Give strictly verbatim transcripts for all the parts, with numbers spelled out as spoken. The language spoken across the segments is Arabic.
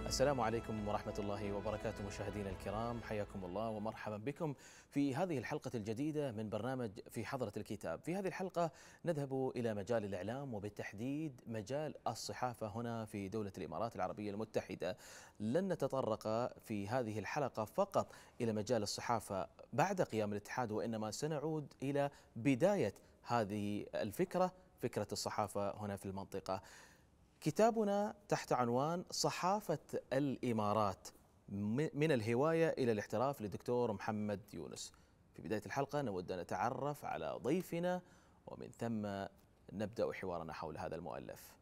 السلام عليكم ورحمة الله وبركاته مشاهدينا الكرام، حياكم الله ومرحبا بكم في هذه الحلقة الجديدة من برنامج في حضرة الكتاب. في هذه الحلقة نذهب إلى مجال الإعلام وبالتحديد مجال الصحافة هنا في دولة الإمارات العربية المتحدة. لن نتطرق في هذه الحلقة فقط إلى مجال الصحافة بعد قيام الاتحاد، وإنما سنعود إلى بداية هذه الفكرة، فكرة الصحافة هنا في المنطقة. كتابنا تحت عنوان صحافة الإمارات من الهواية إلى الاحتراف للدكتور محمد يونس. في بداية الحلقة نود أن نتعرف على ضيفنا ومن ثم نبدأ حوارنا حول هذا المؤلف.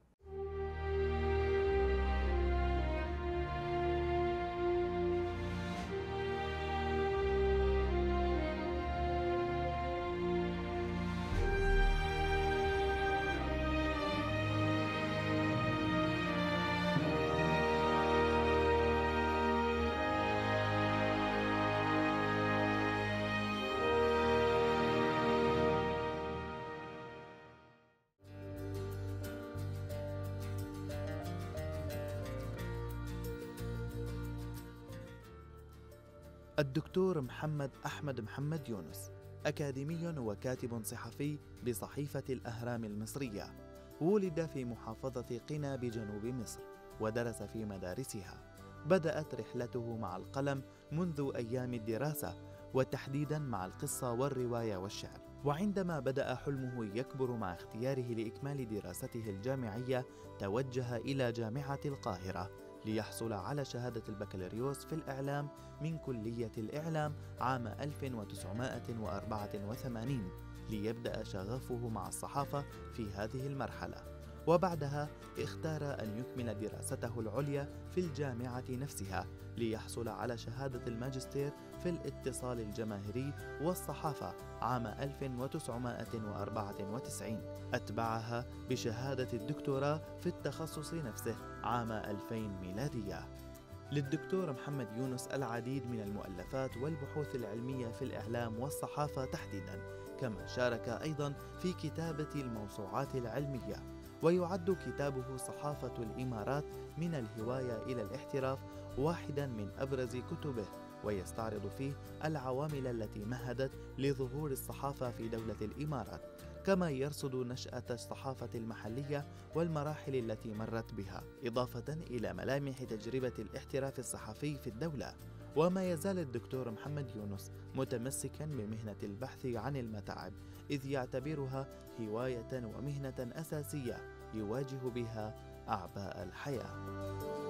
الدكتور محمد أحمد محمد يونس أكاديمي وكاتب صحفي بصحيفة الأهرام المصرية. ولد في محافظة قنا بجنوب مصر ودرس في مدارسها. بدأت رحلته مع القلم منذ أيام الدراسة، وتحديدا مع القصة والرواية والشعر. وعندما بدأ حلمه يكبر مع اختياره لإكمال دراسته الجامعية، توجه إلى جامعة القاهرة ليحصل على شهادة البكالوريوس في الإعلام من كلية الإعلام عام ألف وتسعمائة وأربعة وثمانين، ليبدأ شغفه مع الصحافة في هذه المرحلة. وبعدها اختار أن يكمل دراسته العليا في الجامعة نفسها ليحصل على شهادة الماجستير في الاتصال الجماهيري والصحافة عام ألف وتسعمائة وأربعة وتسعين. أتبعها بشهادة الدكتوراه في التخصص نفسه عام ألفين ميلادية. للدكتور محمد يونس العديد من المؤلفات والبحوث العلمية في الإعلام والصحافة تحديدا، كما شارك أيضا في كتابة الموسوعات العلمية. ويعد كتابه صحافة الإمارات من الهواية إلى الاحتراف واحدا من أبرز كتبه، ويستعرض فيه العوامل التي مهدت لظهور الصحافة في دولة الإمارات، كما يرصد نشأة الصحافة المحلية والمراحل التي مرت بها، إضافة إلى ملامح تجربة الاحتراف الصحفي في الدولة. وما يزال الدكتور محمد يونس متمسكا بمهنة البحث عن المتاعب، إذ يعتبرها هواية ومهنة أساسية يواجه بها أعباء الحياة.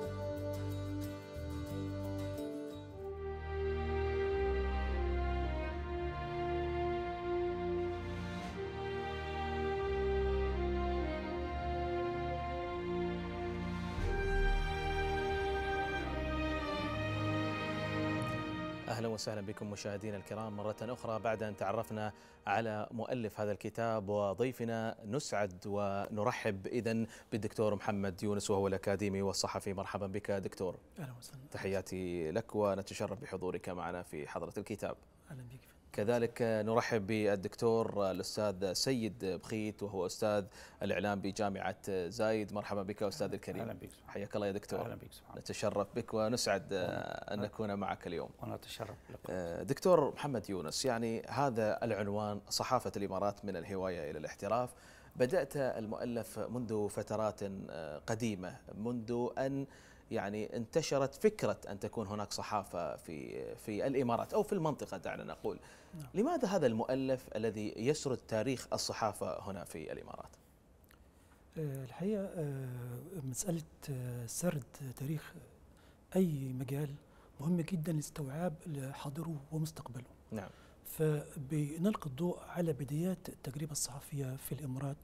أهلا وسهلا بكم مشاهدينا الكرام مرة أخرى. بعد أن تعرفنا على مؤلف هذا الكتاب وضيفنا، نسعد ونرحب إذن بالدكتور محمد يونس وهو الأكاديمي والصحفي. مرحبا بك دكتور. أهلا وسهلا. تحياتي لك ونتشرف بحضورك معنا في حضرة الكتاب. أهلا بك. كذلك نرحب بالدكتور الأستاذ سيد بخيت وهو أستاذ الإعلام بجامعة زايد. مرحبا بك أستاذ الكريم. أهلا بك. حياك الله يا دكتور. أهلا بك. سبحان. نتشرف بك ونسعد أن نكون معك اليوم. ونتشرف لك. دكتور محمد يونس، يعني هذا العنوان صحافة الإمارات من الهواية إلى الاحتراف. بدأت المؤلف منذ فترات قديمة، منذ أن يعني انتشرت فكرة أن تكون هناك صحافة في في الإمارات أو في المنطقة دعنا نقول. نعم. لماذا هذا المؤلف الذي يسرد تاريخ الصحافة هنا في الإمارات؟ الحقيقة مسألة سرد تاريخ أي مجال مهم جدا لاستوعاب حاضره ومستقبله. نعم. فبنلقي الضوء على بدايات التجربة الصحفية في الإمارات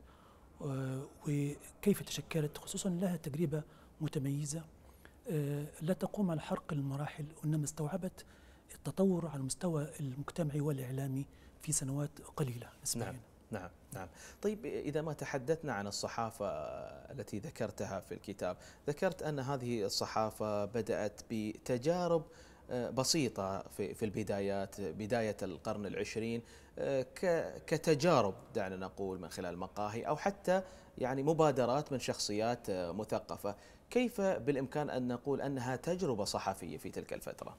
وكيف تشكلت، خصوصا لها تجربة متميزة لا تقوم على حرق المراحل، وإنما استوعبت التطور على المستوى المجتمعي والإعلامي في سنوات قليلة نسبيا. نعم. نعم نعم. طيب إذا ما تحدثنا عن الصحافة التي ذكرتها في الكتاب، ذكرت أن هذه الصحافة بدأت بتجارب بسيطة في في البدايات، بداية القرن العشرين، كتجارب دعنا نقول من خلال مقاهي أو حتى يعني مبادرات من شخصيات مثقفة. كيف بالإمكان أن نقول أنها تجربة صحفية في تلك الفترة؟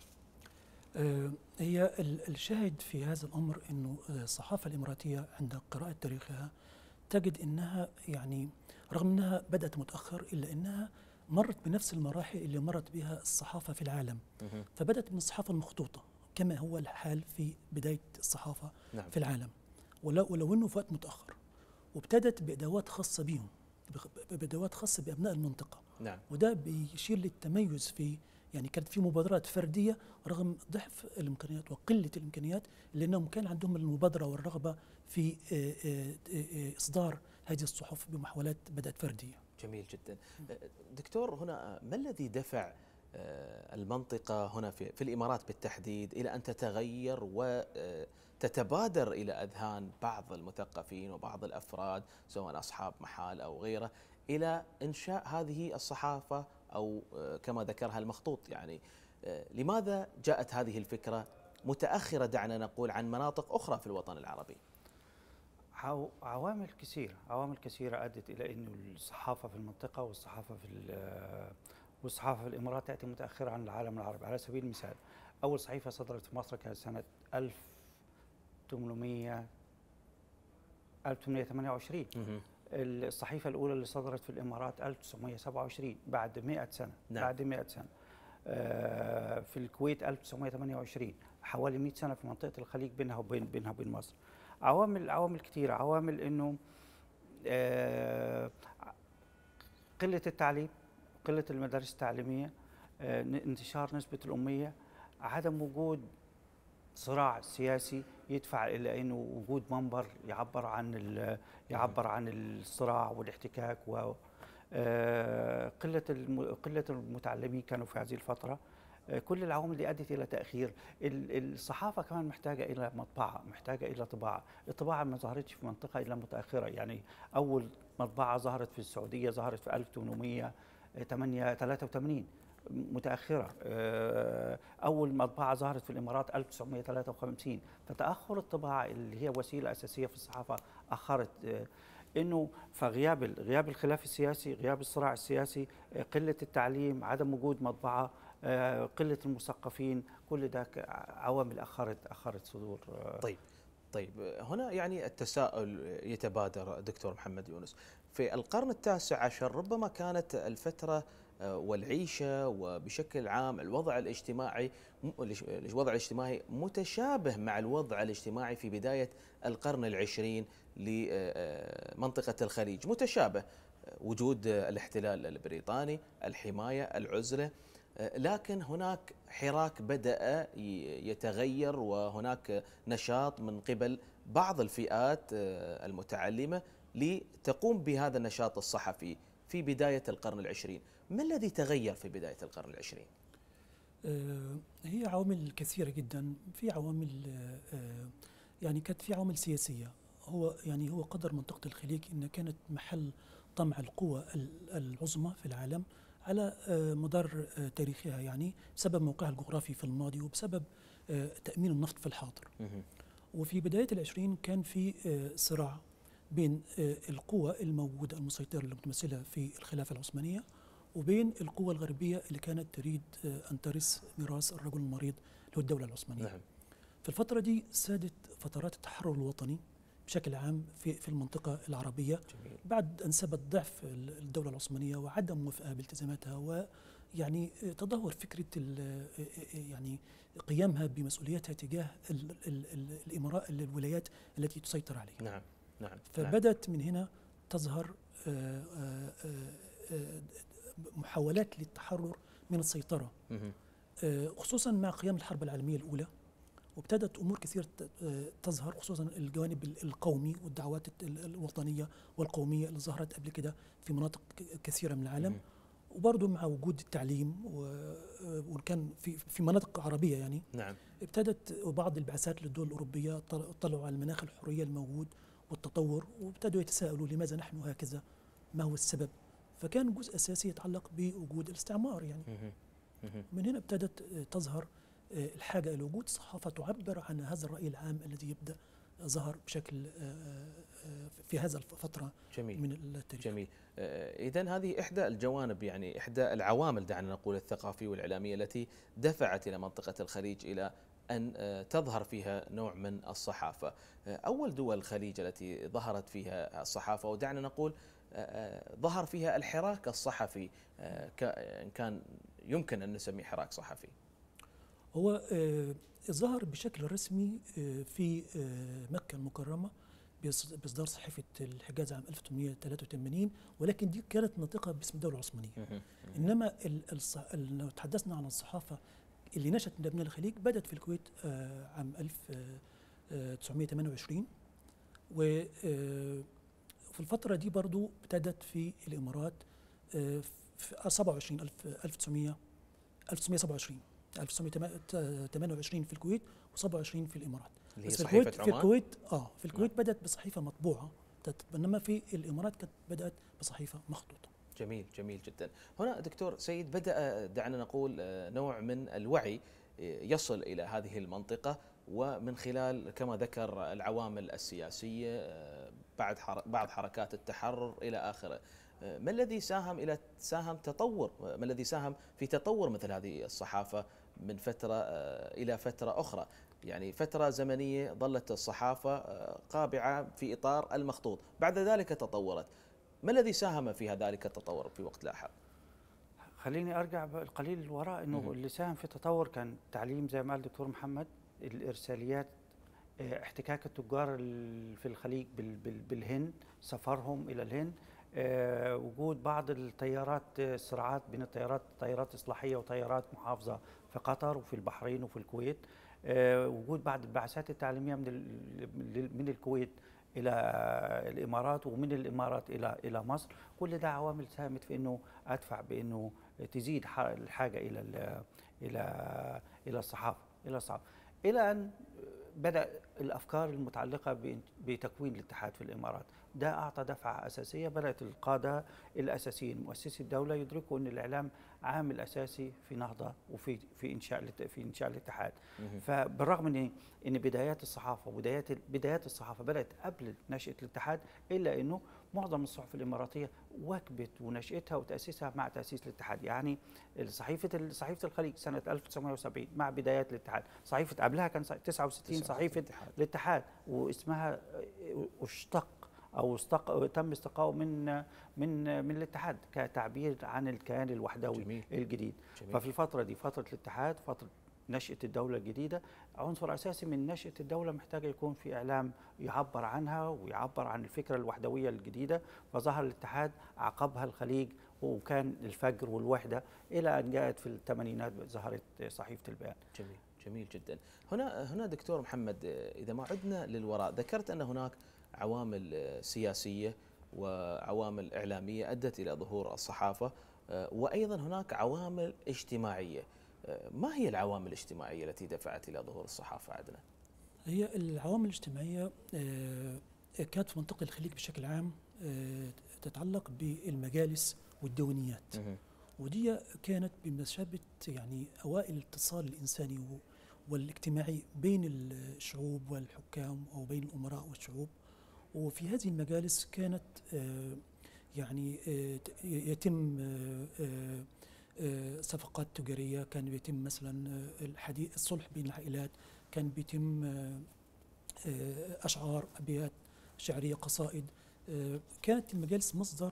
هي الشاهد في هذا الأمر أنه الصحافة الإماراتية عند قراءة تاريخها تجد أنها يعني رغم أنها بدأت متأخر إلا أنها مرت بنفس المراحل اللي مرت بها الصحافة في العالم. فبدأت من الصحافة المخطوطة كما هو الحال في بداية الصحافة نعم. في العالم، ولو, ولو أنه في وقت متأخر، وابتدت بأدوات خاصة بهم، بأدوات خاصة بأبناء المنطقة نعم. وده بيشير للتميز في يعني كانت في مبادرات فردية رغم ضعف الإمكانيات وقلة الإمكانيات، لأنهم كان عندهم المبادرة والرغبة في إصدار هذه الصحف بمحاولات بدأت فردية. جميل جدا. دكتور، هنا ما الذي دفع المنطقة هنا في, في الإمارات بالتحديد إلى أن تتغير وتتبادر إلى أذهان بعض المثقفين وبعض الأفراد سواء أصحاب محال أو غيره إلى إنشاء هذه الصحافة أو كما ذكرها المخطوط؟ يعني لماذا جاءت هذه الفكرة متأخرة دعنا نقول عن مناطق أخرى في الوطن العربي؟ عوامل كثيرة عوامل كثيرة أدت إلى أن الصحافة في المنطقة والصحافة في والصحافة في الإمارات تأتي متأخرة عن العالم العربي. على سبيل المثال، أول صحيفة صدرت في مصر كانت سنة ألف وثمانمئة وثمانية وعشرين. الصحيفة الأولى اللي صدرت في الإمارات ألف وتسعمئة وسبعة وعشرين، بعد مئة سنة نعم. بعد مئة سنة. في الكويت ألف وتسعمئة وثمانية وعشرين، حوالي مئة سنة في منطقة الخليج بينها وبين بينها وبين مصر. عوامل عوامل كثيرة، عوامل إنه آه قلة التعليم، قلة المدارس التعليمية، آه انتشار نسبة الأمية، عدم وجود صراع سياسي يدفع إلى إنه وجود منبر يعبر عن يعبر عن الصراع والاحتكاك، و آه قلة قلة المتعلمين كانوا في هذه الفترة. كل العوامل اللي ادت الى تاخير. الصحافه كمان محتاجه الى مطبعه، محتاجه الى طباعه، الطباعه ما ظهرتش في منطقه الا متاخره. يعني اول مطبعه ظهرت في السعوديه ظهرت في ألف وثمانمئة وثلاثة وثمانين، متاخره. اول مطبعه ظهرت في الامارات ألف وتسعمئة وثلاثة وخمسين. فتاخر الطباعه اللي هي وسيله اساسيه في الصحافه اخرت انه فغياب غياب الخلاف السياسي، غياب الصراع السياسي، قله التعليم، عدم وجود مطبعه، قلة المثقفين، كل ده عوامل أخرت أخرت صدور. طيب طيب هنا يعني التساؤل يتبادر دكتور محمد يونس، في القرن التاسع عشر ربما كانت الفترة والعيشة وبشكل عام الوضع الاجتماعي الوضع الاجتماعي متشابه مع الوضع الاجتماعي في بداية القرن العشرين لمنطقة الخليج، متشابه، وجود الاحتلال البريطاني، الحماية، العزلة، لكن هناك حراك بدأ يتغير وهناك نشاط من قبل بعض الفئات المتعلمة لتقوم بهذا النشاط الصحفي في بداية القرن العشرين. ما الذي تغير في بداية القرن العشرين؟ هي عوامل كثيرة جدا. في عوامل يعني كانت في عوامل سياسية. هو يعني هو قدر منطقة الخليج إن كانت محل طمع القوى العظمى في العالم على مدار تاريخها، يعني بسبب موقعها الجغرافي في الماضي وبسبب تأمين النفط في الحاضر. وفي بداية العشرين كان في صراع بين القوى الموجودة المسيطرة المتمثلة في الخلافة العثمانية وبين القوى الغربية اللي كانت تريد أن ترث ميراث الرجل المريض اللي هو الدولة العثمانية. نعم. في الفترة دي سادت فترات التحرر الوطني بشكل عام في في المنطقة العربية. جميل. بعد أن ثبت ضعف الدولة العثمانية وعدم موافقة بالتزاماتها، ويعني تدهور فكرة يعني قيامها بمسؤولياتها تجاه الإمارات الولايات التي تسيطر عليها. نعم نعم. فبدأت من هنا تظهر محاولات للتحرر من السيطرة، خصوصا مع قيام الحرب العالمية الأولى، وابتدت أمور كثيرة تظهر، خصوصا الجوانب القومي والدعوات الوطنية والقومية اللي ظهرت قبل كده في مناطق كثيرة من العالم، وبرضه مع وجود التعليم وكان في في مناطق عربية يعني. نعم. ابتدت بعض البعثات للدول الأوروبية طلعوا على المناخ الحرية الموجود والتطور، وابتدوا يتساءلوا لماذا نحن هكذا؟ ما هو السبب؟ فكان جزء أساسي يتعلق بوجود الاستعمار يعني. من هنا ابتدت تظهر الحاجة إلى وجود صحافة تعبر عن هذا الرأي العام الذي يبدأ ظهر بشكل في هذا الفترة جميل. من التاريخ. جميل. إذن هذه إحدى الجوانب، يعني إحدى العوامل دعنا نقول الثقافية والإعلامية التي دفعت إلى منطقة الخليج إلى أن تظهر فيها نوع من الصحافة. أول دول الخليج التي ظهرت فيها الصحافة، ودعنا نقول ظهر فيها الحراك الصحفي، إن كان يمكن أن نسميه حراك صحفي. هو ظهر بشكل رسمي في مكة المكرمة بإصدار صحيفة الحجاز عام ألف وثمانمئة وثلاثة وثمانين، ولكن دي كانت ناطقة باسم الدولة العثمانية. إنما لو تحدثنا عن الصحافة اللي نشأت من أبناء الخليج، بدأت في الكويت عام ألف وتسعمئة وثمانية وعشرين، وفي الفترة دي برضو ابتدت في الإمارات في سبعة وعشرين ألف وتسعمئة وسبعة وعشرين ألف وتسعمئة وثمانية وعشرين في الكويت وسبعة وعشرين في الإمارات. بس في الكويت في الكويت اه في الكويت نعم. بدأت بصحيفة مطبوعة، بينما في الإمارات كانت بدأت بصحيفة مخطوطة. جميل جميل جدا. هنا دكتور سيد بدأ دعنا نقول نوع من الوعي يصل إلى هذه المنطقة، ومن خلال كما ذكر العوامل السياسية، بعد بعض حركات التحرر إلى آخره. ما الذي ساهم إلى ساهم تطور ما الذي ساهم في تطور مثل هذه الصحافة من فترة إلى فترة أخرى؟ يعني فترة زمنية ظلت الصحافة قابعة في إطار المخطوط، بعد ذلك تطورت. ما الذي ساهم في ذلك التطور في وقت لاحق؟ خليني أرجع القليل للوراء. إنه اللي ساهم في التطور كان تعليم زي ما قال الدكتور محمد، الإرساليات، احتكاك التجار في الخليج بالهند، سفرهم إلى الهند، أه وجود بعض الطيارات، صراعات بين الطيارات، طيارات إصلاحية وطيارات محافظة في قطر وفي البحرين وفي الكويت، أه وجود بعض البعثات التعليمية من من الكويت إلى الإمارات، ومن الإمارات إلى إلى مصر. كل ده عوامل ساهمت في إنه أدفع بإنه تزيد الحاجة إلى إلى إلى الصحافة إلى الصحافة إلى أن بدأ الأفكار المتعلقة بتكوين الاتحاد في الإمارات. ده أعطى دفعة أساسية. بدأت القادة الأساسيين مؤسسي الدولة يدركوا أن الإعلام عامل أساسي في نهضة وفي في إنشاء في إنشاء الاتحاد. فبالرغم من أن بدايات الصحافة وبدايات بدايات الصحافة بدأت قبل نشأة الاتحاد، إلا أنه معظم الصحف الإماراتية واكبت ونشأتها وتأسيسها مع تأسيس الاتحاد. يعني صحيفة صحيفة الخليج سنة ألف وتسعمئة وسبعين مع بدايات الاتحاد. صحيفة قبلها كان تسعة وستين صحيفة الاتحاد، واسمها اشتق أو استق... تم استقاؤه من من من الاتحاد كتعبير عن الكيان الوحدوي جميل. الجديد. جميل. ففي الفترة دي فترة الاتحاد، فترة نشأة الدولة الجديدة، عنصر أساسي من نشأة الدولة محتاجة يكون في إعلام يعبر عنها ويعبر عن الفكرة الوحدوية الجديدة. فظهر الاتحاد، عقبها الخليج، وكان الفجر والوحدة، إلى أن جاءت في الثمانينات ظهرت صحيفة البيان. جميل جميل جدا. هنا هنا دكتور محمد، إذا ما عدنا للوراء، ذكرت أن هناك عوامل سياسية وعوامل إعلامية أدت إلى ظهور الصحافة، وأيضا هناك عوامل اجتماعية. ما هي العوامل الاجتماعية التي دفعت إلى ظهور الصحافة عندنا؟ هي العوامل الاجتماعية كانت في منطقة الخليج بشكل عام تتعلق بالمجالس والديوانيات، ودي كانت بمثابة يعني أوائل الاتصال الإنساني والاجتماعي بين الشعوب والحكام أو بين الأمراء والشعوب. وفي هذه المجالس كانت يعني يتم صفقات تجارية، كان بيتم مثلا الحديث الصلح بين العائلات، كان بيتم أشعار، أبيات شعرية، قصائد. كانت المجالس مصدر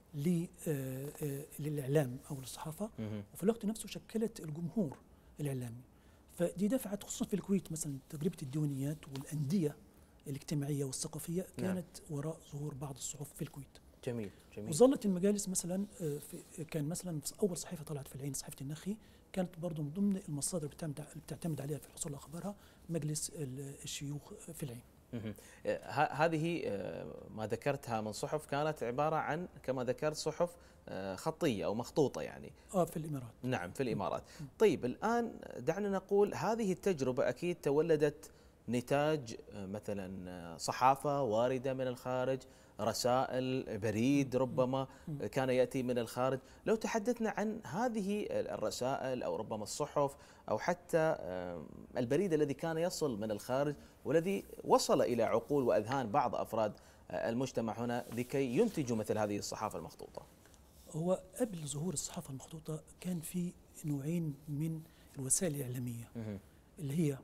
للإعلام أو للصحافة، وفي الوقت نفسه شكلت الجمهور الإعلامي. فدي دفعت خصوصا في الكويت مثلا تجربة الديوانيات والأندية الاجتماعية والثقافية كانت نعم. وراء ظهور بعض الصحف في الكويت. جميل جميل. وظلت المجالس مثلا في كان مثلا أول صحيفة طلعت في العين صحيفة النخي، كانت برضو من ضمن المصادر اللي بتعتمد عليها في الحصول على أخبارها مجلس الشيوخ في العين. هذه ما ذكرتها من صحف كانت عبارة عن كما ذكرت صحف خطية أو مخطوطة يعني آه في الإمارات. نعم في الإمارات. طيب الآن دعنا نقول هذه التجربة أكيد تولدت نتاج مثلا صحافة واردة من الخارج رسائل، بريد ربما كان يأتي من الخارج. لو تحدثنا عن هذه الرسائل أو ربما الصحف أو حتى البريد الذي كان يصل من الخارج والذي وصل إلى عقول وأذهان بعض أفراد المجتمع هنا لكي ينتجوا مثل هذه الصحافة المخطوطة. هو قبل ظهور الصحافة المخطوطة كان في نوعين من الوسائل الإعلامية اللي هي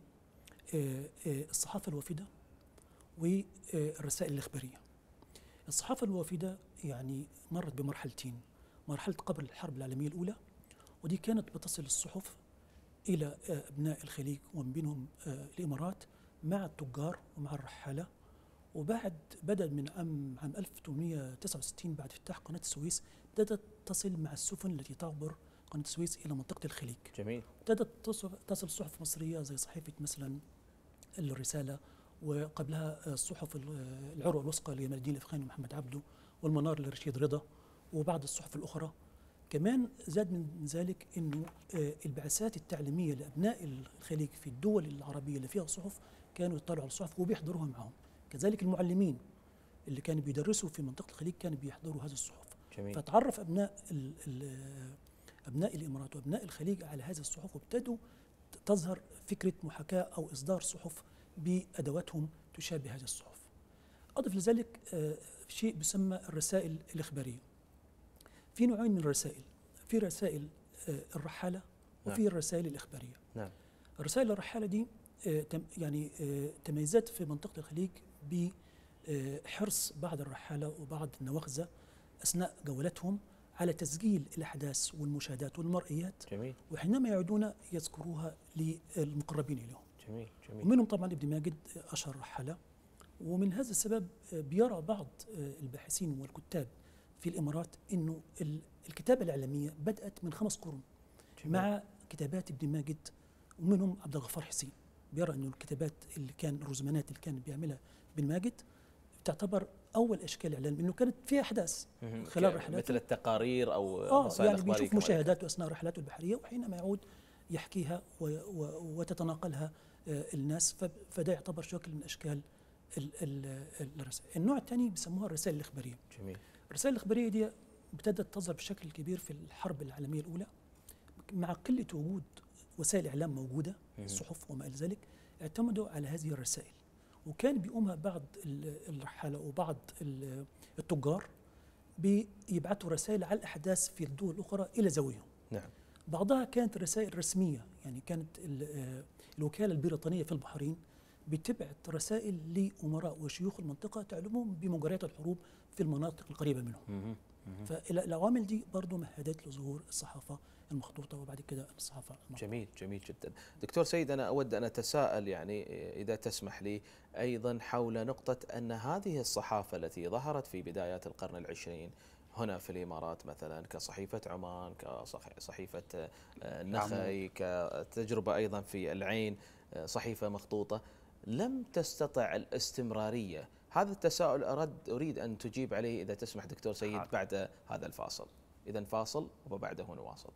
الصحافة الوافدة والرسائل الإخبارية. الصحافة الوافدة يعني مرت بمرحلتين، مرحلة قبل الحرب العالمية الأولى، ودي كانت بتصل الصحف إلى أبناء الخليج ومن بينهم الإمارات مع التجار ومع الرحالة. وبعد بدأ من عام عام ألف وثمانمائة وتسعة وستين بعد افتتاح قناة السويس بدأت تصل مع السفن التي تعبر قناة السويس إلى منطقة الخليج. جميل. بدأت تصل صحف مصرية زي صحيفة مثلا الرسالة، وقبلها الصحف العروة الوثقى لجمال الدين الأفغاني ومحمد عبده، والمنار لرشيد رضا، وبعض الصحف الأخرى. كمان زاد من ذلك أنه البعثات التعليمية لأبناء الخليج في الدول العربية اللي فيها صحف كانوا يطلعوا على الصحف وبيحضروها معهم. كذلك المعلمين اللي كانوا بيدرسوا في منطقة الخليج كانوا بيحضروا هذه الصحف. جميل. فتعرف أبناء ال ال أبناء الإمارات وأبناء الخليج على هذه الصحف، وابتدوا تظهر فكرة محاكاة أو إصدار صحف بأدواتهم تشابه هذه الصحف. أضف لذلك شيء بيسمى الرسائل الإخبارية. في نوعين من الرسائل، في رسائل الرحالة وفي الرسائل الإخبارية. نعم. الرسائل الرحالة دي يعني تميزت في منطقة الخليج بحرص بعض الرحالة وبعض النواخذة أثناء جولتهم على تسجيل الأحداث والمشاهدات والمرئيات. جميل. وحينما يعودون يذكروها للمقربين إليهم. جميل. جميل. ومنهم طبعا ابن ماجد أشهر رحالة. ومن هذا السبب بيرى بعض الباحثين والكتاب في الإمارات أنه الكتابة الإعلامية بدأت من خمس قرون. جميل. مع كتابات ابن ماجد، ومنهم عبد الغفار حسين. بيرى أنه الكتابات اللي كان الرزمانات اللي كان بيعملها ابن ماجد تعتبر أول أشكال إعلام، إنه كانت فيها أحداث خلال رحلاته مثل التقارير أو آه يعني بيشوف مشاهداته أثناء رحلاته البحرية، وحينما يعود يحكيها وتتناقلها الناس. فده يعتبر شكل من أشكال الرسائل. النوع الثاني بيسموها الرسائل الإخبارية. جميل. الرسائل الإخبارية دي ابتدت تظهر بشكل كبير في الحرب العالمية الأولى مع قلة وجود وسائل إعلام موجودة، صحف وما إلى ذلك. اعتمدوا على هذه الرسائل، وكان بيقومها بعض الرحالة وبعض التجار بيبعثوا رسائل على الأحداث في الدول الأخرى إلى ذويهم. نعم. بعضها كانت رسائل رسمية، يعني كانت الوكالة البريطانية في البحرين بتبعت رسائل لأمراء وشيوخ المنطقة تعلمهم بمجريات الحروب في المناطق القريبة منهم. فالعوامل دي برضو مهدت لظهور الصحافة المخطوطة وبعد كده الصحافة المخطوطة. جميل. جميل جدا. دكتور سيد، أنا أود أن أتساءل يعني إذا تسمح لي أيضا حول نقطة أن هذه الصحافة التي ظهرت في بدايات القرن العشرين هنا في الإمارات مثلا كصحيفة عمان، كصحيفة النخعي، كتجربة أيضا في العين صحيفة مخطوطة، لم تستطع الاستمرارية. هذا التساؤل أرد أريد أن تجيب عليه إذا تسمح دكتور سيد بعد هذا الفاصل. إذا فاصل وبعده نواصل.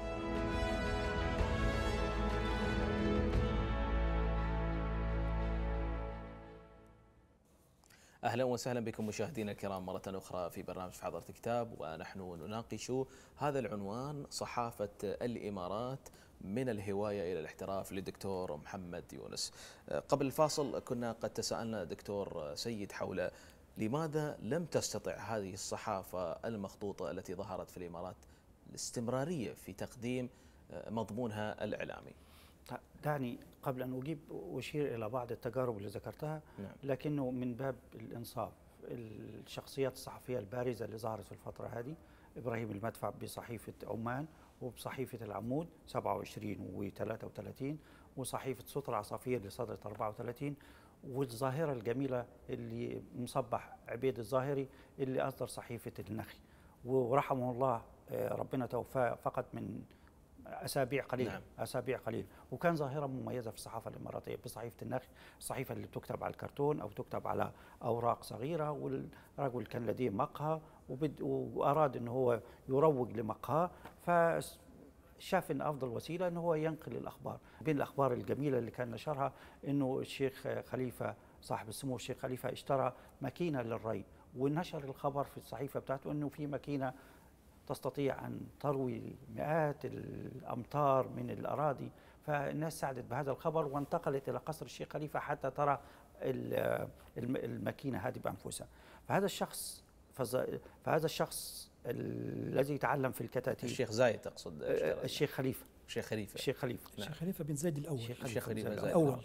أهلا وسهلا بكم مشاهدينا الكرام مرة أخرى في برنامج في حضرة كتاب، ونحن نناقش هذا العنوان: صحافة الإمارات من الهواية إلى الاحتراف للدكتور محمد يونس. قبل الفاصل كنا قد تساءلنا دكتور سيد حول لماذا لم تستطع هذه الصحافة المخطوطة التي ظهرت في الإمارات الاستمرارية في تقديم مضمونها الإعلامي. دعني قبل أن أجيب أشير إلى بعض التجارب اللي ذكرتها. نعم. لكنه من باب الإنصاف، الشخصيات الصحفية البارزة اللي ظهرت في الفترة هذه: إبراهيم المدفع بصحيفة عمان، وبصحيفة العمود سبعة وعشرين وثلاثة وثلاثين، وصحيفة صوت العصافير اللي صدرت أربعة وثلاثين، والظاهرة الجميلة اللي مصبح عبيد الظاهري اللي أصدر صحيفة النخي، ورحمه الله ربنا توفاه فقط من أسابيع قليلة. نعم. أسابيع قليلة. وكان ظاهرة مميزة في الصحافة الإماراتية بصحيفة النخي، الصحيفة اللي بتكتب على الكرتون أو تكتب على أوراق صغيرة، والرجل كان لديه مقهى وأراد أنه هو يروج لمقهى، فشاف أن أفضل وسيلة أنه هو ينقل الأخبار. بين الأخبار الجميلة اللي كان نشرها أنه الشيخ خليفة صاحب السمو الشيخ خليفة اشترى ماكينة للري، ونشر الخبر في الصحيفة بتاعته أنه في ماكينة تستطيع أن تروي مئات الأمتار من الأراضي. فالناس ساعدت بهذا الخبر وانتقلت إلى قصر الشيخ خليفة حتى ترى الماكينة هذه بأنفسها. فهذا الشخص فهذا الشخص الذي تعلم في الكتاتيب، الشيخ زايد تقصد؟ الشيخ خليفة الشيخ خليفة الشيخ خليفة الشيخ خليفة بن زايد الأول الشيخ خليفة زايد الأول.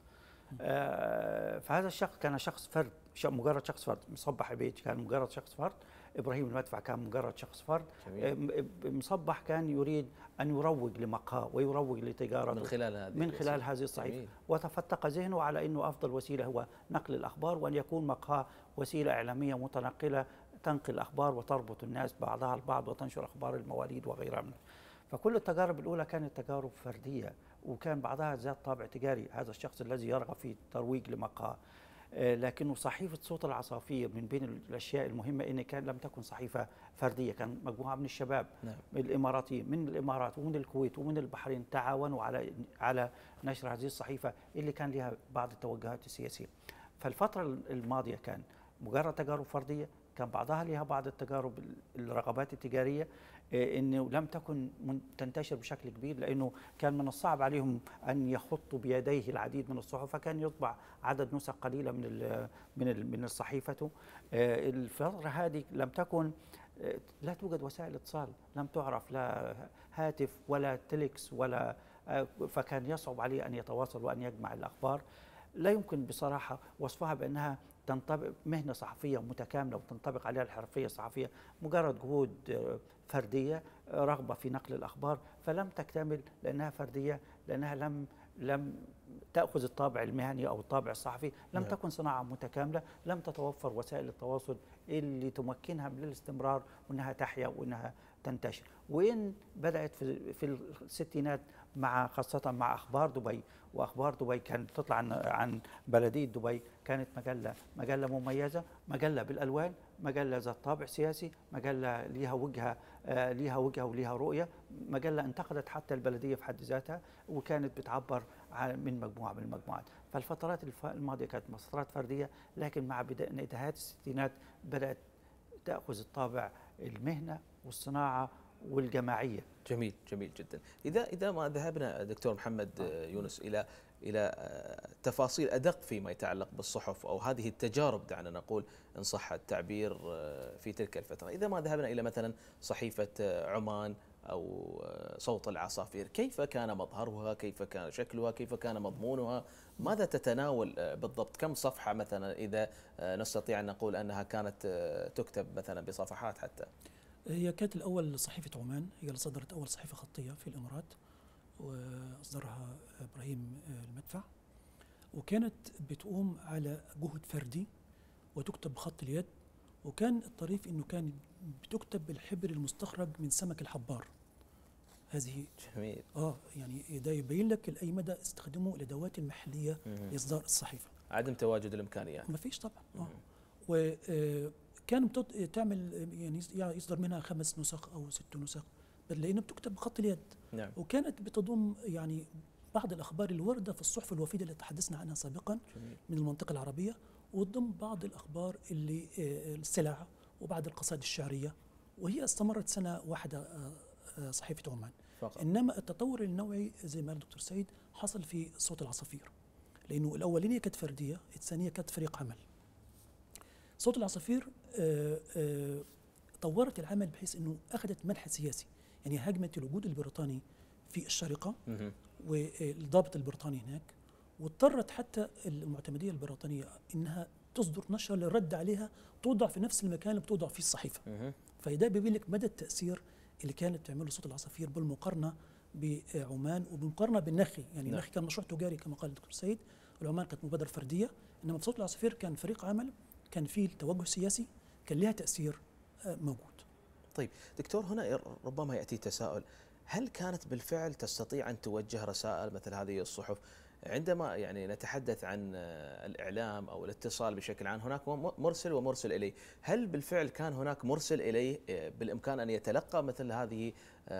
آه فهذا الشخص كان شخص فرد، مجرد شخص فرد. مصبح بيت كان مجرد شخص فرد، إبراهيم المدفع كان مجرد شخص فرد. جميل. مصبح كان يريد أن يروج لمقهى ويروج لتجارته من خلال هذه من خلال هذه الصحيفة، وتفتق ذهنه على أنه أفضل وسيلة هو نقل الأخبار، وأن يكون مقهى وسيلة إعلامية متنقلة تنقل الأخبار وتربط الناس بعضها البعض وتنشر أخبار المواليد وغيرها منه. فكل التجارب الأولى كانت تجارب فردية، وكان بعضها ذات طابع تجاري. هذا الشخص الذي يرغب في الترويج لمقهى، لكنه صحيفة صوت العصافير من بين الأشياء المهمة إن كان لم تكن صحيفة فردية، كان مجموعة من الشباب نعم. من الإماراتيين من الإمارات ومن الكويت ومن البحرين تعاونوا على على نشر هذه الصحيفة اللي كان لها بعض التوجهات السياسية. فالفترة الماضية كان مجرد تجارب فردية، كان بعضها لها بعض التجارب الرغبات التجارية، انه لم تكن تنتشر بشكل كبير، لانه كان من الصعب عليهم ان يخطوا بيديه العديد من الصحف، فكان يطبع عدد نسخ قليله من ال من ال من الصحيفه. الفتره هذه لم تكن لا توجد وسائل اتصال، لم تعرف لا هاتف ولا تليكس ولا، فكان يصعب عليه ان يتواصل وان يجمع الاخبار. لا يمكن بصراحه وصفها بانها تنطبق مهنه صحفيه متكامله وتنطبق عليها الحرفيه الصحفيه، مجرد جهود فرديه، رغبه في نقل الاخبار، فلم تكتمل لانها فرديه، لانها لم لم تاخذ الطابع المهني او الطابع الصحفي، لم نعم. تكن صناعه متكامله، لم تتوفر وسائل التواصل اللي تمكنها من الاستمرار وانها تحيا وانها تنتشر. وين بدات في في الستينات مع خاصه مع اخبار دبي، واخبار دبي كانت تطلع عن عن بلديه دبي، كانت مجله مجله مميزه، مجله بالالوان، مجله ذات طابع سياسي، مجله ليها وجهه آه ليها وجهه وليها رؤيه، مجله انتقدت حتى البلديه في حد ذاتها، وكانت بتعبر من مجموعه من المجموعات. فالفترات الماضيه كانت فترات فرديه، لكن مع بدايه نهايه الستينات بدات تاخذ الطابع المهنه والصناعه والجماعيه. جميل جميل جدا. اذا اذا ما ذهبنا دكتور محمد يونس الى الى تفاصيل ادق فيما يتعلق بالصحف او هذه التجارب، دعنا نقول ان صح التعبير، في تلك الفتره، اذا ما ذهبنا الى مثلا صحيفه عمان او صوت العصافير، كيف كان مظهرها؟ كيف كان شكلها؟ كيف كان مضمونها؟ ماذا تتناول بالضبط؟ كم صفحه مثلا اذا نستطيع ان نقول انها كانت تكتب مثلا بصفحات حتى؟ هي كانت الأول صحيفة عمان، هي اللي صدرت أول صحيفة خطية في الإمارات، وأصدرها إبراهيم المدفع، وكانت بتقوم على جهد فردي وتكتب بخط اليد. وكان الطريف إنه كان بتكتب بالحبر المستخرج من سمك الحبار. هذه جميل. آه يعني ده يبين لك لأي مدى استخدموا الأدوات المحلية لإصدار الصحيفة. عدم تواجد الإمكانيات. ما فيش طبعا. آه و كان تعمل يعني يصدر منها خمس نسخ أو ست نسخ، لأنها بتكتب بخط اليد. نعم. وكانت بتضم يعني بعض الأخبار الواردة في الصحف الوفيدة اللي تحدثنا عنها سابقا جميل. من المنطقة العربية، وتضم بعض الأخبار اللي السلع وبعض القصائد الشعرية، وهي استمرت سنة واحدة صحيفة عمان فقط. إنما التطور النوعي زي ما قال الدكتور سيد حصل في صوت العصافير، لأنه الأولانية كانت فردية، الثانية كانت فريق عمل. صوت العصافير آآ آآ طورت العمل بحيث أنه أخذت منحى سياسي، يعني هاجمت الوجود البريطاني في الشارقة والضابط البريطاني هناك، واضطرت حتى المعتمدية البريطانية أنها تصدر نشرة للرد عليها توضع في نفس المكان اللي بتوضع فيه الصحيفة. فده بيبين لك مدى التأثير اللي كانت تعمله صوت العصافير بالمقارنة بعمان وبالمقارنة بالنخي. يعني النخي كان مشروع تجاري كما قال الدكتور سيد، والعمان كانت مبادرة فردية، إنما في صوت العصافير كان فريق عمل، كان فيه توجه سياسي، كان لها تأثير موجود. طيب دكتور، هنا ربما يأتي تساؤل، هل كانت بالفعل تستطيع أن توجه رسائل مثل هذه الصحف؟ عندما يعني نتحدث عن الإعلام أو الاتصال بشكل عام، هناك مرسل ومرسل إليه، هل بالفعل كان هناك مرسل إليه بالإمكان أن يتلقى مثل هذه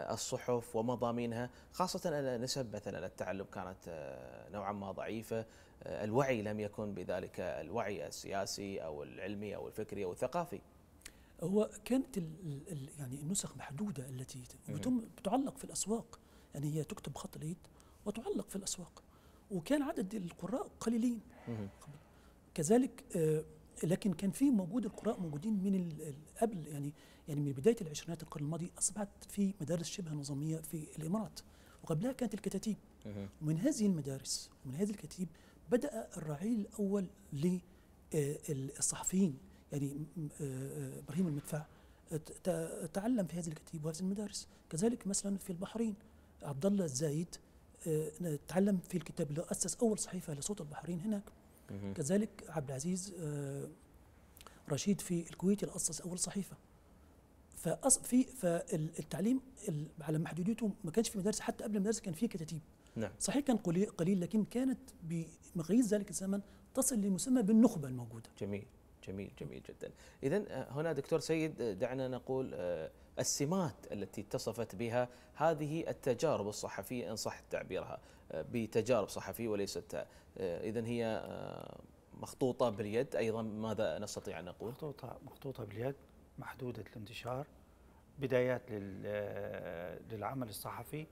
الصحف ومضامينها، خاصة أن نسب مثلا التعلم كانت نوعا ما ضعيفة، الوعي لم يكن بذلك الوعي السياسي أو العلمي أو الفكري أو الثقافي. هو كانت ال ال يعني النسخ محدودة التي وتم تعلق في الأسواق، يعني هي تكتب بخط اليد وتعلق في الأسواق، وكان عدد القراء قليلين. كذلك آه لكن كان في موجود القراء موجودين من قبل، يعني يعني من بداية العشرينات القرن الماضي أصبحت في مدارس شبه نظامية في الإمارات، وقبلها كانت الكتاتيب. ومن هذه المدارس ومن هذه الكتاتيب بدأ الرعيل الأول للصحفيين، يعني إبراهيم المدفع تعلم في هذه الكتاتيب وهذه المدارس. كذلك مثلا في البحرين عبد الله الزايد تعلم في الكتاب اللي أسس أول صحيفة لصوت البحرين هناك. كذلك عبد العزيز رشيد في الكويت اللي أسس أول صحيفة. في فالتعليم على محدوديته ما كانش في مدارس، حتى قبل المدارس كان في كتاتيب. نعم. صحيح كان قليل لكن كانت بمقاييس ذلك الزمن تصل لمسمى بالنخبة الموجودة. جميل جميل جميل جدا. إذن هنا دكتور سيد دعنا نقول السمات التي اتصفت بها هذه التجارب الصحفية إن صح تعبيرها بتجارب صحفية وليست، إذن هي مخطوطة باليد أيضا، ماذا نستطيع أن نقول؟ مخطوطة مخطوطة باليد، محدودة الانتشار، بدايات للعمل الصحفي،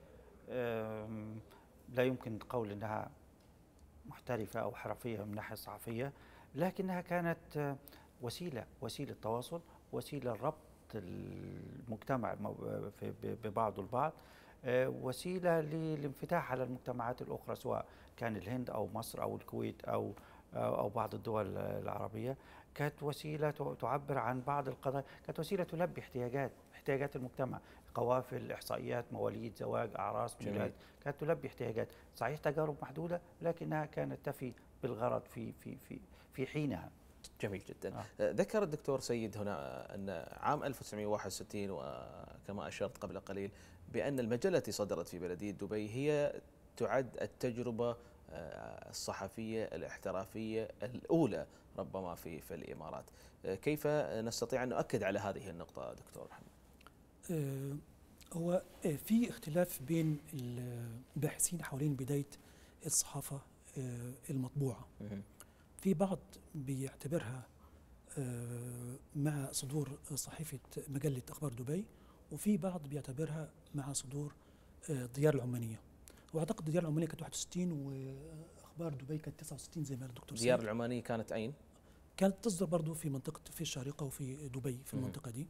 لا يمكن القول أنها محترفة أو حرفية من الناحية الصحفية، لكنها كانت وسيلة وسيلة تواصل، وسيلة ربط المجتمع ببعضه البعض، وسيلة للانفتاح على المجتمعات الأخرى سواء كان الهند أو مصر أو الكويت أو أو بعض الدول العربية. كانت وسيلة تعبر عن بعض القضايا، كانت وسيلة تلبي احتياجات احتياجات المجتمع، قوافل، إحصائيات، مواليد، زواج، أعراس، ميلاد، كانت تلبي احتياجات. صحيح تجارب محدودة لكنها كانت تفي بالغرض في في في في حينها. جميل جدا. آه. ذكر الدكتور سيد هنا أن عام ألف وتسعمئة وواحد وستين وكما أشرت قبل قليل بأن المجلة التي صدرت في بلدية دبي هي تعد التجربة الصحفية الاحترافية الأولى ربما في في الإمارات. كيف نستطيع أن نؤكد على هذه النقطة دكتور محمد؟ آه هو في اختلاف بين الباحثين حوالين بداية الصحافة آه المطبوعة. في بعض بيعتبرها آه مع صدور صحيفة مجلة أخبار دبي، وفي بعض بيعتبرها مع صدور آه ديار العمانية. واعتقد ديار العمانية كانت واحد وستين واخبار دبي كانت تسعة وستين زي ما الدكتور ديار العمانية كانت اين؟ كانت تصدر برضه في منطقة في الشارقة وفي دبي في المنطقة دي.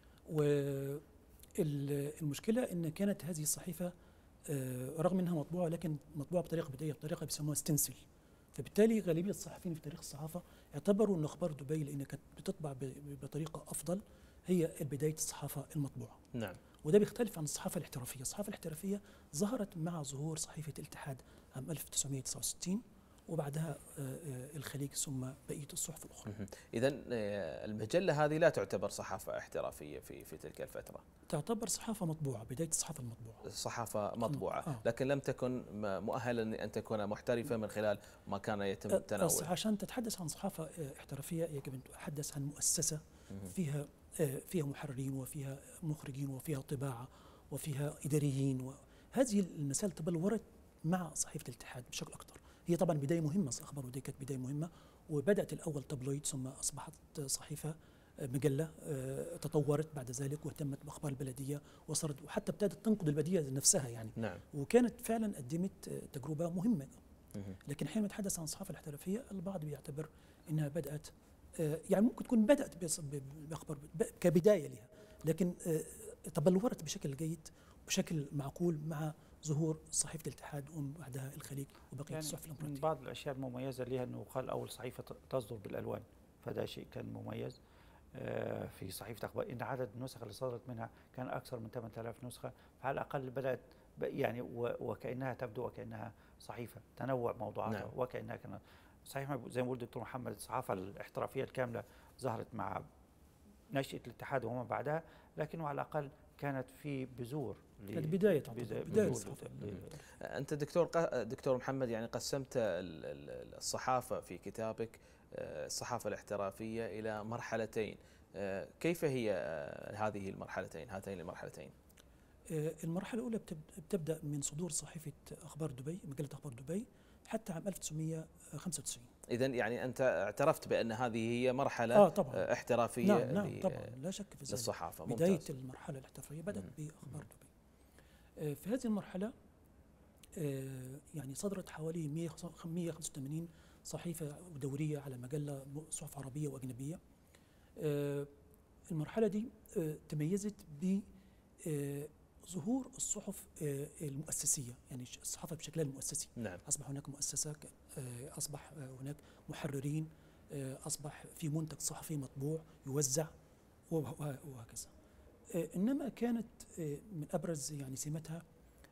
والمشكلة ان كانت هذه الصحيفة رغم انها مطبوعة لكن مطبوعة بطريقة بدائية، بطريقة بيسموها ستنسل. فبالتالي غالبية الصحفيين في تاريخ الصحافة اعتبروا ان اخبار دبي لان كانت بتطبع بطريقة افضل هي بداية الصحافة المطبوعة. نعم. وده بيختلف عن الصحافة الاحترافية. الصحافة الاحترافية ظهرت مع ظهور صحيفة الاتحاد عام ألف وتسعمئة وتسعة وستين وبعدها الخليج ثم بقية الصحف الأخرى. إذن المجلة هذه لا تعتبر صحافة احترافية في في تلك الفترة. تعتبر صحافة مطبوعة، بداية الصحافة المطبوعة. صحافة مطبوعة، آه. لكن لم تكن مؤهلة أن تكون محترفة من خلال ما كان يتم تناوله. عشان تتحدث عن صحافة احترافية يجب أن تتحدث عن مؤسسة فيها فيها محررين وفيها مخرجين وفيها طباعة وفيها إداريين، وهذه المسائل تبلورت مع صحيفة الاتحاد بشكل أكثر. هي طبعا بداية مهمة، أخبار ودي كانت بداية مهمة، وبدأت الأول تابلويد ثم أصبحت صحيفة مجلة تطورت بعد ذلك واهتمت بأخبار البلدية وصارت وحتى ابتدت تنقد البلدية نفسها يعني. نعم. وكانت فعلا قدمت تجربة مهمة. لكن حينما نتحدث عن الصحافة الاحترافية البعض بيعتبر أنها بدأت يعني ممكن تكون بدأت بأخبار كبداية لها، لكن تبلورت بشكل جيد وبشكل معقول مع ظهور صحيفة الاتحاد وبعدها الخليج وبقية يعني الصحف الإماراتية. من بعض الأشياء المميزة لها أنه قال أول صحيفة تصدر بالألوان، فده شيء كان مميز في صحيفة أخبار. إن عدد النسخ اللي صدرت منها كان أكثر من ثمانية آلاف نسخة، فعلى الأقل بدأت يعني وكأنها تبدو وكأنها صحيفة تنوع موضوعاتها. نعم. وكأنها كانت صحيح زي ما قلت دكتور محمد، الصحافة الاحترافية الكاملة ظهرت مع نشأة الاتحاد وما بعدها، لكن على الأقل كانت في بذور كانت بداية بداية أنت دكتور دكتور محمد يعني قسمت الصحافة في كتابك الصحافة الاحترافية إلى مرحلتين، كيف هي هذه المرحلتين هاتين المرحلتين؟ المرحلة الأولى بتبدأ من صدور صحيفة أخبار دبي، مجلة أخبار دبي، حتى عام ألف وتسعمئة وخمسة وتسعين. إذا يعني أنت اعترفت بأن هذه هي مرحلة آه طبعاً. احترافية. نعم نعم طبعا، لا شك في ذلك. للصحافة. بداية ممتاز. المرحلة الاحترافية بدأت بأخبار دبي. في هذه المرحلة يعني صدرت حوالي مئة وخمسة وثمانين صحيفة دورية على مجلة صحف عربية وأجنبية. المرحلة دي تميزت ب ظهور الصحف المؤسسية، يعني الصحافة بشكلها المؤسسي. نعم. أصبح هناك مؤسسة، أصبح هناك محررين، أصبح في منتج صحفي مطبوع يوزع وهكذا. إنما كانت من أبرز يعني سماتها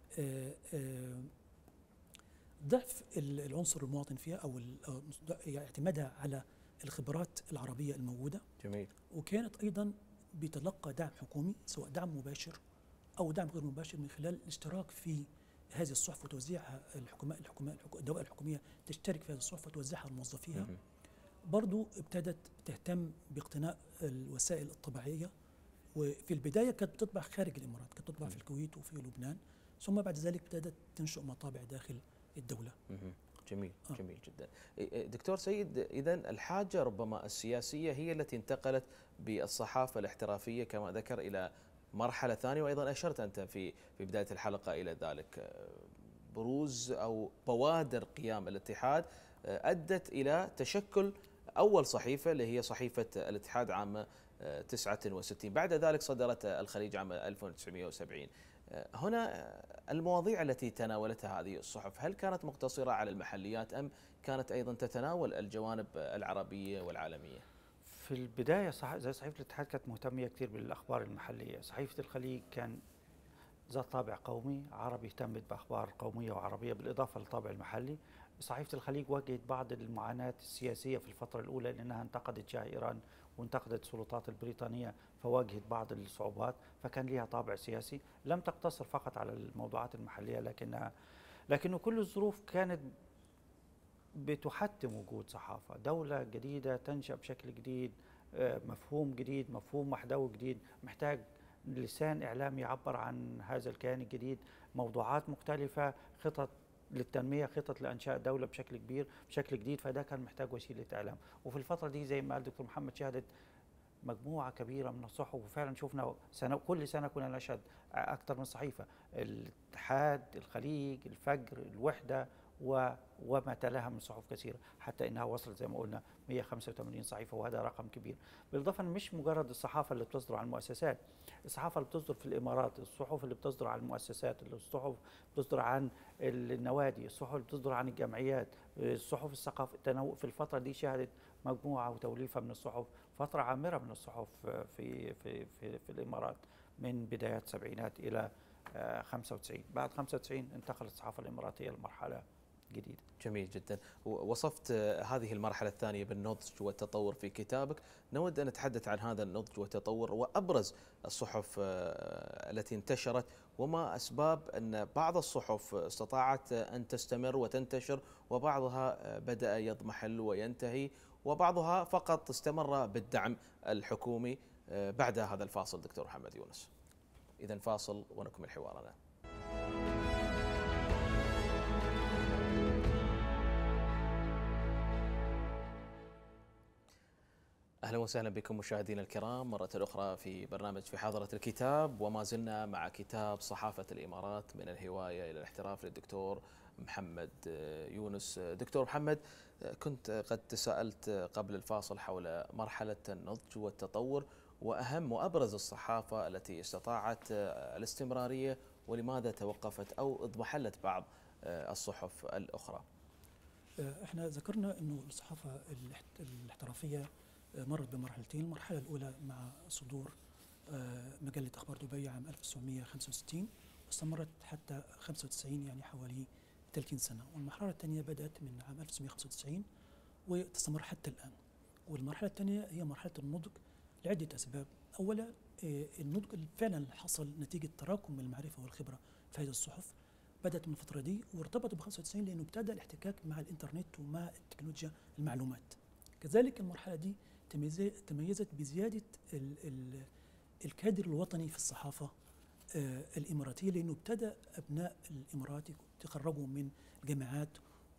ضعف العنصر المواطن فيها، أو اعتمادها على الخبرات العربية الموجودة. جميل. وكانت أيضا بتلقى دعم حكومي، سواء دعم مباشر أو دعم غير مباشر، من خلال الاشتراك في هذه الصحف وتوزيعها. الحكومات الحكومات الدوائر الحكومية تشترك في هذه الصحف وتوزعها على موظفيها. برضو ابتدت تهتم باقتناء الوسائل الطبيعية، وفي البداية كانت بتطبع خارج الإمارات، كانت تطبع في الكويت وفي لبنان، ثم بعد ذلك ابتدت تنشئ مطابع داخل الدولة. جميل. آه. جميل جدا. دكتور سيد، إذا الحاجة ربما السياسية هي التي انتقلت بالصحافة الاحترافية كما ذكر إلى مرحلة ثانية، وأيضا أشرت أنت في في بداية الحلقة إلى ذلك. بروز أو بوادر قيام الاتحاد أدت إلى تشكل أول صحيفة اللي هي صحيفة الاتحاد عام تسعة وستين، بعد ذلك صدرت الخليج عام ألف وتسعمئة وسبعين. هنا المواضيع التي تناولتها هذه الصحف هل كانت مقتصرة على المحليات أم كانت أيضا تتناول الجوانب العربية والعالمية؟ في البداية صح زي صحيفة الاتحاد كانت مهتمية كثير بالأخبار المحلية. صحيفة الخليج كان ذات طابع قومي عربي، اهتمت بأخبار قومية وعربية بالإضافة للطابع المحلي. صحيفة الخليج واجهت بعض المعاناة السياسية في الفترة الأولى، لأنها انتقدت جاه إيران وانتقدت السلطات البريطانية، فواجهت بعض الصعوبات، فكان لها طابع سياسي. لم تقتصر فقط على الموضوعات المحلية، لكنها لكنه كل الظروف كانت بتحتم وجود صحافة. دولة جديدة تنشأ بشكل جديد، مفهوم جديد، مفهوم محتوى جديد، محتاج لسان إعلامي يعبر عن هذا الكيان الجديد، موضوعات مختلفة، خطط للتنمية، خطط لإنشاء دولة بشكل كبير بشكل جديد. فده كان محتاج وسيلة إعلام. وفي الفترة دي زي ما قال دكتور محمد، شهدت مجموعة كبيرة من الصحف، وفعلا شفنا سنة كل سنة كنا نشهد أكثر من صحيفة: الاتحاد، الخليج، الفجر، الوحدة، و وما تلاها من صحف كثيرة، حتى انها وصلت زي ما قلنا مئة وخمسة وثمانين صحيفة، وهذا رقم كبير. بالاضافه مش مجرد الصحافه اللي بتصدر على المؤسسات، الصحافه اللي بتصدر في الامارات، الصحف اللي بتصدر على المؤسسات، الصحف اللي بتصدر عن النوادي، الصحف اللي بتصدر عن الجمعيات، الصحف الثقافيه. التنوع في الفتره دي شهدت مجموعه وتوليفه من الصحف، فتره عامره من الصحف في في في, في الامارات من بدايات السبعينات الى خمسة وتسعين. بعد خمسة وتسعين انتقلت الصحافه الاماراتيه لمرحله جديدة. جميل جدا. وصفت هذه المرحلة الثانية بالنضج والتطور في كتابك، نود أن نتحدث عن هذا النضج والتطور وأبرز الصحف التي انتشرت، وما أسباب أن بعض الصحف استطاعت أن تستمر وتنتشر وبعضها بدأ يضمحل وينتهي وبعضها فقط استمر بالدعم الحكومي. بعد هذا الفاصل دكتور محمد يونس. إذن فاصل ونكمل حوارنا. أهلا وسهلا بكم مشاهدينا الكرام مرة أخرى في برنامج في حاضرة الكتاب، وما زلنا مع كتاب صحافة الإمارات من الهواية إلى الاحتراف للدكتور محمد يونس. دكتور محمد، كنت قد تساءلت قبل الفاصل حول مرحلة النضج والتطور وأهم وأبرز الصحافة التي استطاعت الاستمرارية ولماذا توقفت أو اضمحلت بعض الصحف الأخرى. احنا ذكرنا أنه الصحافة الاحترافية مرت بمرحلتين. المرحلة الأولى مع صدور مجلة أخبار دبي عام ألف وتسعمئة وخمسة وستين واستمرت حتى خمسة وتسعين، يعني حوالي ثلاثين سنة. والمرحلة الثانية بدأت من عام ألف وتسعمئة وخمسة وتسعين وتستمر حتى الآن. والمرحلة الثانية هي مرحلة النضج لعدة أسباب. أولا، النضج فعلا حصل نتيجة تراكم المعرفة والخبرة في هذه الصحف، بدأت من الفترة دي وارتبط ب خمسة وتسعين لأنه ابتدى الاحتكاك مع الإنترنت ومع التكنولوجيا المعلومات. كذلك المرحلة دي تميزت بزيادة ال ال الكادر الوطني في الصحافة الإماراتية، لأنه ابتدى أبناء الإمارات يتخرجوا من الجامعات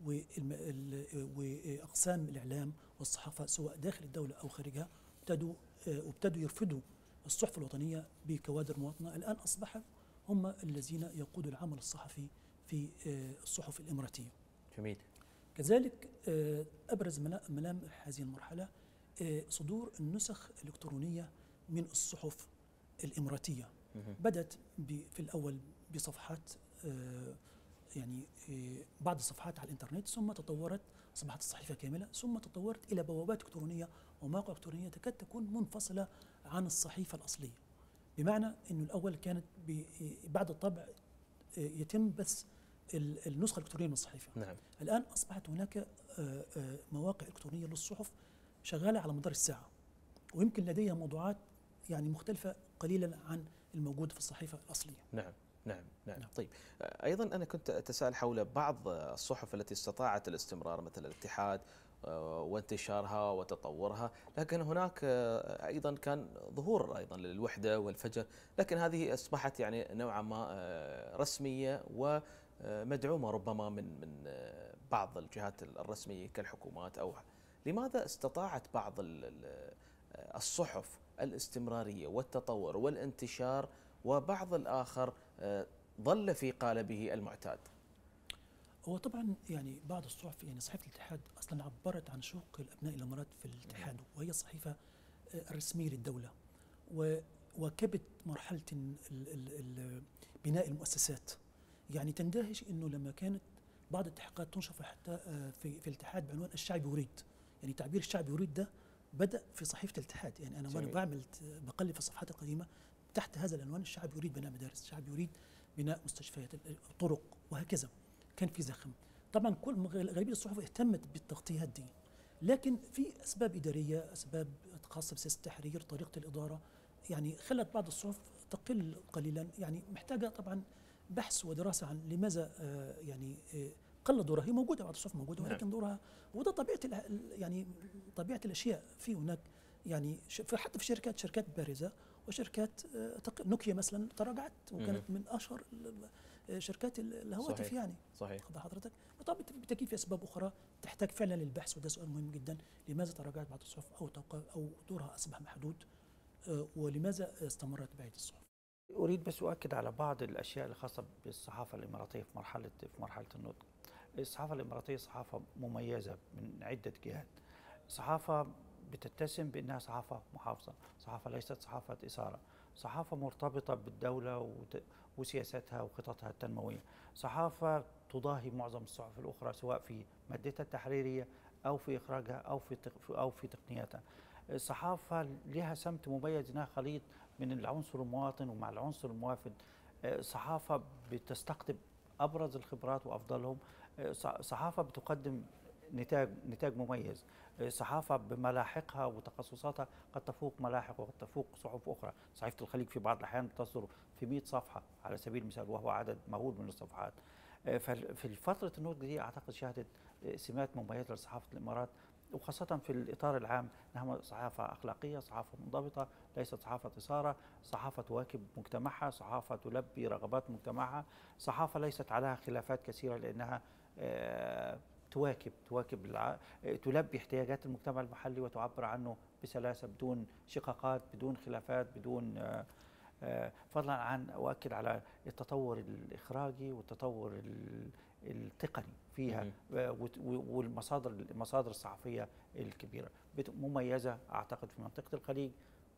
وأقسام الإعلام والصحافة سواء داخل الدولة أو خارجها، ابتدوا وابتدوا يرفضوا الصحف الوطنية بكوادر مواطنة. الآن أصبح هم الذين يقودوا العمل الصحفي في الصحف الإماراتية. جميل. كذلك أبرز ملامح هذه المرحلة صدور النسخ الإلكترونية من الصحف الإماراتية. بدأت في الأول بصفحات يعني بعض الصفحات على الإنترنت، ثم تطورت أصبحت الصحيفة كاملة، ثم تطورت إلى بوابات إلكترونية ومواقع إلكترونية تكاد تكون منفصلة عن الصحيفة الأصلية، بمعنى أنه الأول كانت بعد الطبع يتم بس النسخة الإلكترونية من الصحيفة. نعم. الآن أصبحت هناك مواقع إلكترونية للصحف شغالة على مدار الساعة، ويمكن لديها موضوعات يعني مختلفة قليلا عن الموجود في الصحيفة الأصلية. نعم نعم نعم. نعم. طيب أيضا أنا كنت أتساءل حول بعض الصحف التي استطاعت الاستمرار مثل الاتحاد وانتشارها وتطورها، لكن هناك أيضا كان ظهور أيضا للوحدة والفجر، لكن هذه أصبحت يعني نوعا ما رسمية ومدعومة ربما من من بعض الجهات الرسمية كالحكومات. أو لماذا استطاعت بعض الصحف الاستمرارية والتطور والانتشار وبعض الآخر ظل في قالبه المعتاد؟ هو طبعا يعني بعض الصحف، يعني صحيفة الاتحاد أصلا عبرت عن شوق الأبناء الإمارات في الاتحاد، وهي الصحيفة الرسمية للدولة، وواكبت مرحلة بناء المؤسسات. يعني تندهش أنه لما كانت بعض التحقيقات تنشر حتى في, في الاتحاد بعنوان الشعب يريد، يعني تعبير الشعب يريد ده بدأ في صحيفة الاتحاد. يعني أنا وأنا بعمل بقلب في الصفحات القديمة تحت هذا العنوان الشعب يريد بناء مدارس، الشعب يريد بناء مستشفيات، طرق، وهكذا. كان في زخم. طبعا كل غالبية الصحف اهتمت بالتغطيات دي، لكن في أسباب إدارية، أسباب خاصة بسياسة التحرير، طريقة الإدارة، يعني خلت بعض الصحف تقل قليلا. يعني محتاجة طبعا بحث ودراسة عن لماذا آه يعني آه قل دورها. هي موجودة، بعض الصحف موجودة، ولكن دورها، وده طبيعة يعني طبيعة الأشياء. في هناك يعني حتى في شركات شركات بارزة وشركات آه نوكيا مثلا تراجعت، وكانت من أشهر شركات الهواتف. صحيح. يعني صحيح. خد حضرتك. طبعا بالتاكيد في اسباب اخرى تحتاج فعلا للبحث، وده سؤال مهم جدا. لماذا تراجعت بعض الصحف او توقف او دورها اصبح محدود، ولماذا استمرت بقيه الصحف؟ اريد بس اؤكد على بعض الاشياء الخاصه بالصحافه الاماراتيه في مرحله في مرحله النضج. الصحافه الاماراتيه صحافه مميزه من عده جهات. صحافه بتتسم بانها صحافه محافظه، صحافه ليست صحافه اثاره، صحافه مرتبطه بالدوله وت... وسياستها وخططها التنموية، صحافة تضاهي معظم الصحف الأخرى سواء في مادتها التحريرية أو في إخراجها أو في أو في تقنياتها. الصحافة لها سمت مميز، إنها خليط من العنصر المواطن ومع العنصر الموافد. صحافة بتستقطب أبرز الخبرات وأفضلهم. صحافة بتقدم نتاج نتاج مميز. صحافة بملاحقها وتخصصاتها قد تفوق ملاحق وقد تفوق صحف أخرى. صحيفة الخليج في بعض الأحيان تصدر في مئة صفحة على سبيل المثال، وهو عدد مهول من الصفحات. ففي فترة النضج دي أعتقد شهدت سمات مميزة لصحافة الإمارات، وخاصة في الإطار العام أنها صحافة أخلاقية، صحافة منضبطة، ليست صحافة إثارة، صحافة تواكب مجتمعها، صحافة تلبي رغبات مجتمعها، صحافة ليست عليها خلافات كثيرة لأنها تواكب تواكب الع... تلبي احتياجات المجتمع المحلي وتعبر عنه بسلاسة بدون شقاقات، بدون خلافات، بدون آآ آآ فضلا عن أؤكد على التطور الإخراجي والتطور التقني فيها والمصادر المصادر الصحفية الكبيرة مميزة أعتقد في منطقة الخليج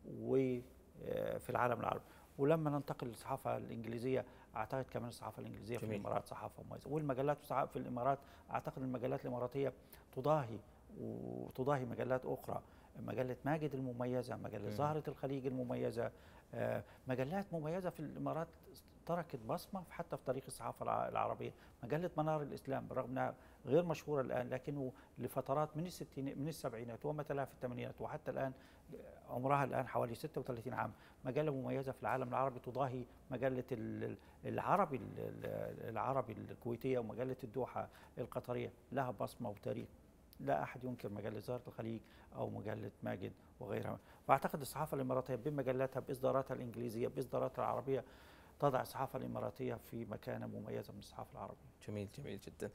وفي العالم العربي. ولما ننتقل للصحافة الإنجليزية أعتقد كمان الصحافة الإنجليزية في الإمارات صحافة مميزة، والمجلات في الإمارات أعتقد المجلات الإماراتية تضاهي وتضاهي مجلات أخرى. مجلة ماجد المميزة، مجلة زهرة الخليج المميزة، مجلات مميزة في الإمارات تركت بصمة حتى في تاريخ الصحافة العربية. مجلة منار الإسلام بالرغم أنها غير مشهورة الآن، لكنه لفترات من الستينات من السبعينات وما تلا في الثمانينات وحتى الآن عمرها الآن حوالي ستة وثلاثين عام، مجلة مميزة في العالم العربي تضاهي مجلة العربي العربي الكويتية ومجلة الدوحة القطرية. لها بصمة وتاريخ لا أحد ينكر مجلة زهرة الخليج أو مجلة ماجد وغيرها. فأعتقد الصحافة الإماراتية بمجلاتها بإصداراتها الإنجليزية بإصداراتها العربية تضع الصحافة الإماراتية في مكانة مميزة من الصحافة العربية. جميل جميل جدا.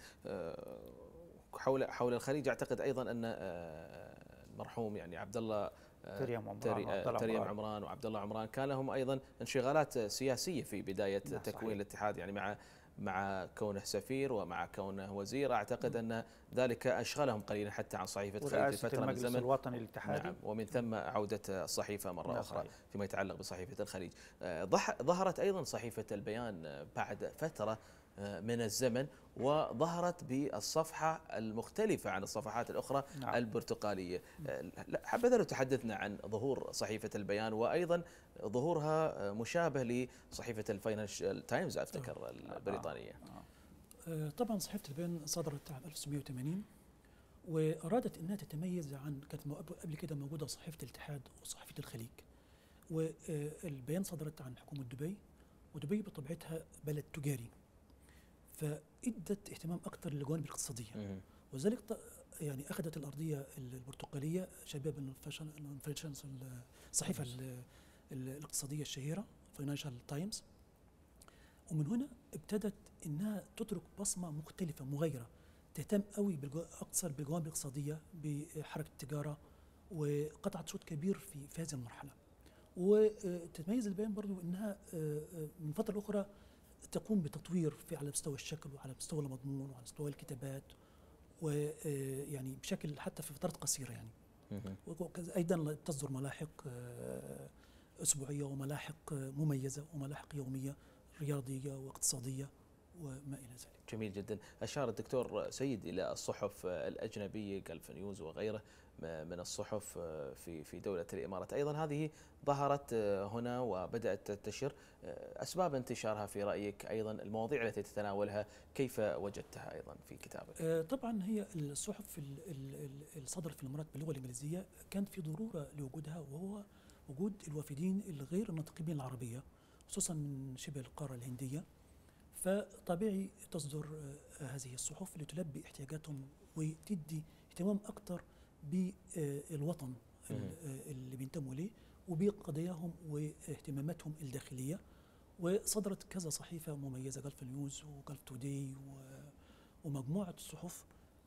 حول حول الخليج أعتقد أيضا أن المرحوم يعني عبد الله تريم عمران تري تريم عمران وعبد الله عمران كان لهم أيضا انشغالات سياسية في بداية تكوين صحيح. الاتحاد، يعني مع مع كونه سفير ومع كونه وزير، أعتقد أن ذلك أشغلهم قليلا حتى عن صحيفة الخليج لفترة من الزمن الوطني الاتحادي. نعم، ومن ثم عودة الصحيفة مرة أخرى صحيح. فيما يتعلق بصحيفة الخليج. ظهرت أيضا صحيفة البيان بعد فترة من الزمن، وظهرت بالصفحة المختلفة عن الصفحات الأخرى نعم. البرتقالية. حبذا لو تحدثنا عن ظهور صحيفة البيان وأيضا ظهورها مشابه لصحيفة الفاينانشال تايمز أفتكر البريطانية. طبعا صحيفة البيان صدرت عام ألف وتسعمائة وثمانين، وأرادت أنها تتميز عن كانت قبل كده موجودة صحيفة الاتحاد وصحيفة الخليج. والبيان صدرت عن حكومة دبي، ودبي بطبيعتها بلد تجاري، فادت اهتمام اكثر للجوانب الاقتصاديه، وذلك يعني اخذت الارضيه البرتقاليه شباب الفاشن الصحيفه الاقتصاديه الشهيره فاينانشال تايمز، ومن هنا ابتدت انها تترك بصمه مختلفه مغايره، تهتم قوي اكثر بالجوانب الاقتصاديه بحركه التجاره، وقطعت شوط كبير في في هذه المرحله. وتتميز البيان برضو انها من فتره لاخرى تقوم بتطوير في على مستوى الشكل وعلى مستوى المضمون وعلى مستوى الكتابات، ويعني بشكل حتى في فترات قصيره يعني. ايضا تصدر ملاحق اسبوعيه وملاحق مميزه وملاحق يوميه رياضيه واقتصاديه وما الى ذلك. جميل جدا. اشار الدكتور سيد الى الصحف الاجنبيه جلف نيوز وغيره من الصحف في في دوله الامارات، ايضا هذه ظهرت هنا وبدات تنتشر. اسباب انتشارها في رايك، ايضا المواضيع التي تتناولها كيف وجدتها ايضا في كتابك؟ طبعا هي الصحف اللي صدرت في الامارات باللغه الانجليزيه كان في ضروره لوجودها، وهو وجود الوافدين الغير الناطقين بالعربيه خصوصا من شبه القاره الهنديه، فطبيعي تصدر هذه الصحف لتلبي احتياجاتهم وتدي اهتمام اكثر بالوطن اللي بينتموا ليه وبقضاياهم واهتماماتهم الداخليه. وصدرت كذا صحيفه مميزه، جلف نيوز وجلف توداي ومجموعه الصحف،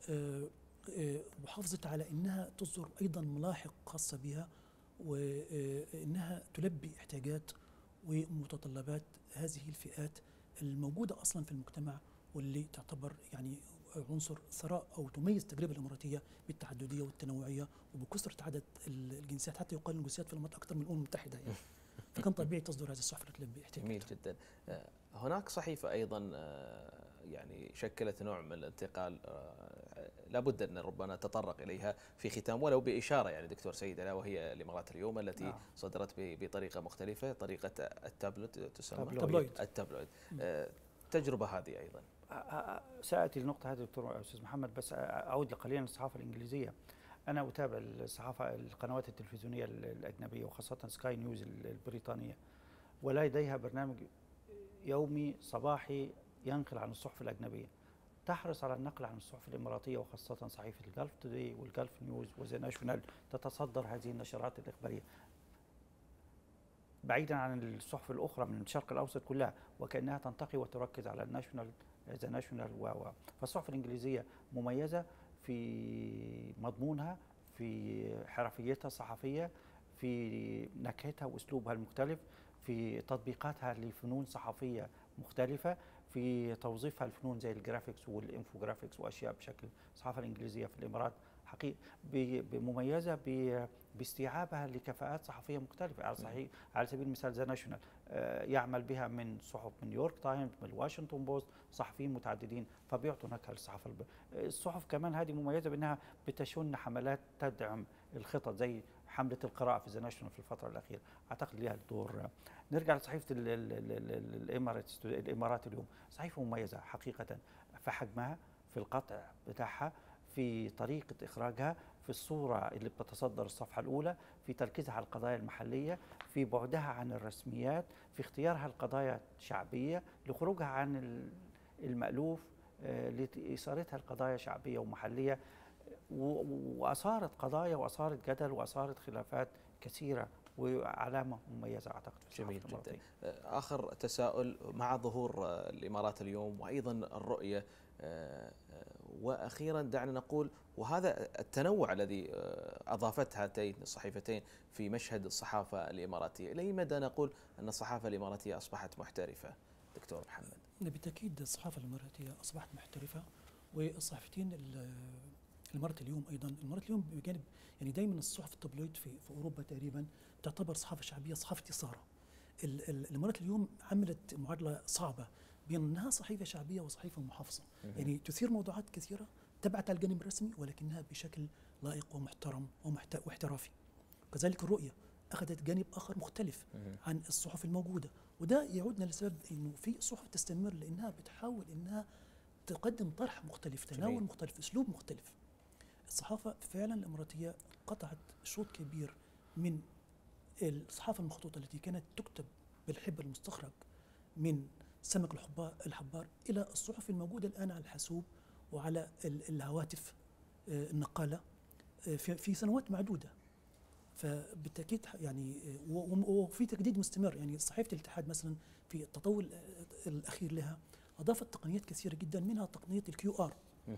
وحافظت على انها تصدر ايضا ملاحق خاصه بها، وانها تلبي احتياجات ومتطلبات هذه الفئات الموجوده اصلا في المجتمع، واللي تعتبر يعني عنصر ثراء او تميز التجربه الاماراتيه بالتعدديه والتنوعيه وبكثره عدد الجنسيات، حتى يقال الجنسيات في الامارات اكثر من الامم المتحده يعني. فكان طبيعي تصدر هذه الصحف لتلبي احتياجاتها. جميل جدا. هناك صحيفه ايضا يعني شكلت نوع من الانتقال، لابد ان ربما نتطرق اليها في ختام ولو باشاره يعني دكتور سيد، الا وهي الامارات اليوم التي آه. صدرت بطريقه مختلفه، طريقه التابلت تسمى التابلويد. التابلويد. التجربه هذه ايضا سأتي النقطة هذه دكتور أستاذ محمد، بس أعود قليلا للصحافة الإنجليزية. أنا أتابع الصحافة القنوات التلفزيونية الأجنبية وخاصة سكاي نيوز البريطانية، ولا لديها برنامج يومي صباحي ينقل عن الصحف الأجنبية، تحرص على النقل عن الصحف الإماراتية وخاصة صحيفة الجلف توداي والجلف نيوز وذا ناشونال تتصدر هذه النشرات الإخبارية بعيدا عن الصحف الأخرى من الشرق الأوسط كلها، وكأنها تنتقي وتركز على الناشونال ذا ناشونال و فالصحف الإنجليزية مميزة في مضمونها، في حرفيتها الصحفية، في نكهتها وأسلوبها المختلف، في تطبيقاتها لفنون صحفية مختلفة، في توظيفها الفنون زي الجرافيكس والإنفوجرافيكس وأشياء بشكل. الصحافة الإنجليزية في الإمارات حقيقة مميزة باستيعابها لكفاءات صحفية مختلفة. على صحيح على سبيل المثال ذا ناشونال يعمل بها من صحف من نيويورك تايمز، من الواشنطن بوست، صحفيين متعددين، فبيعطوا نكهة للصحافة. الصحف كمان هذه مميزة بأنها بتشن حملات تدعم الخطط زي حملة القراءة في ذا ناشونال في الفترة الأخيرة، أعتقد لها الدور. نرجع لصحيفة الإمارات الإمارات اليوم، صحيفة مميزة حقيقة في حجمها، في القطع بتاعها، في طريقة إخراجها، في الصورة اللي بتتصدر الصفحة الأولى، في تركيزها على القضايا المحلية، في بعدها عن الرسميات، في اختيارها القضايا الشعبية، لخروجها عن المألوف، لإثارتها القضايا شعبية ومحلية، وأثارت قضايا وأثارت جدل وأثارت خلافات كثيرة وعلامة مميزة أعتقد في جميل جدا. آخر تساؤل، مع ظهور الإمارات اليوم وأيضا الرؤية، وأخيرا دعنا نقول وهذا التنوع الذي أضافته هاتين الصحيفتين في مشهد الصحافة الإماراتية، إلى أي مدى نقول أن الصحافة الإماراتية أصبحت محترفة دكتور محمد؟ بالتأكيد الصحافة الإماراتية أصبحت محترفة، والصحفيين الإمارات اليوم أيضا الإمارات اليوم بجانب يعني دائما الصحف التابلويد في, في أوروبا تقريبا تعتبر صحافة شعبية، صحافة إثارة. الإمارات اليوم عملت معادلة صعبة بين أنها صحيفة شعبية وصحيفة محافظة، يعني تثير موضوعات كثيرة تبعت على الجانب الرسمي ولكنها بشكل لائق ومحترم واحترافي. كذلك الرؤية أخذت جانب آخر مختلف عن الصحف الموجودة، وده يعودنا لسبب أنه في صحف تستمر لأنها بتحاول أنها تقدم طرح مختلف، تناول مختلف، أسلوب مختلف. الصحافة فعلا الإماراتية قطعت شوط كبير من الصحافة المخطوطة التي كانت تكتب بالحبر المستخرج من سمك الحبار إلى الصحف الموجودة الآن على الحاسوب وعلى الهواتف النقالة في سنوات معدودة. فبالتأكيد يعني وفي تجديد مستمر، يعني صحيفة الاتحاد مثلا في التطور الأخير لها أضافت تقنيات كثيرة جدا، منها تقنية الكيو آر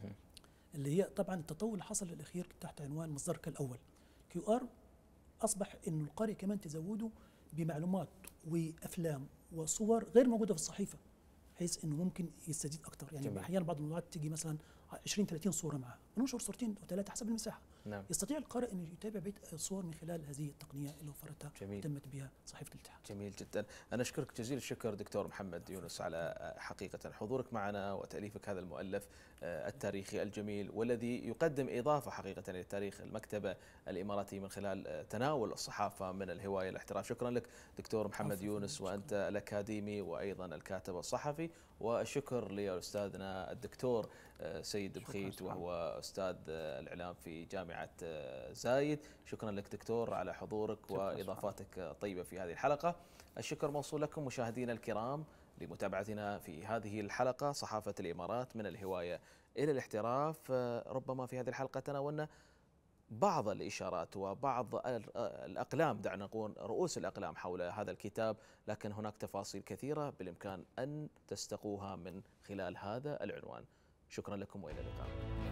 اللي هي طبعا التطور اللي حصل الأخير تحت عنوان مصدرك الأول. كيو آر أصبح إنه القارئ كمان تزوده بمعلومات وأفلام وصور غير موجودة في الصحيفة، بحيث إنه ممكن يستزيد أكثر. يعني أحيانا بعض الموضوعات تيجي مثلا عشرين ثلاثين صورة معها، ننشر صورتين أو ثلاثة حسب المساحة. نعم. يستطيع القارئ أن يتابع بيت الصور من خلال هذه التقنية اللي وفرتها وتمت بها صحيفة الاتحاد. جميل جدا. أنا أشكرك جزيل الشكر دكتور محمد يونس على حقيقة حضورك معنا وتأليفك هذا المؤلف التاريخي الجميل، والذي يقدم إضافة حقيقة لتاريخ المكتبة الإماراتية من خلال تناول الصحافة من الهواية الاحتراف. شكرا لك دكتور محمد يونس، وأنت الأكاديمي وأيضا الكاتب الصحفي. والشكر لأستاذنا الدكتور سيد بخيت وهو أستاذ الإعلام في جامعة زايد. شكرا لك دكتور على حضورك وإضافاتك الطيبة في هذه الحلقة. الشكر موصول لكم مشاهدينا الكرام لمتابعتنا في هذه الحلقة، صحافة الإمارات من الهواية إلى الاحتراف. ربما في هذه الحلقة تناولنا بعض الإشارات وبعض الأقلام، دعنا نقول رؤوس الأقلام حول هذا الكتاب، لكن هناك تفاصيل كثيرة بالإمكان أن تستقوها من خلال هذا العنوان. شكرا لكم وإلى اللقاء.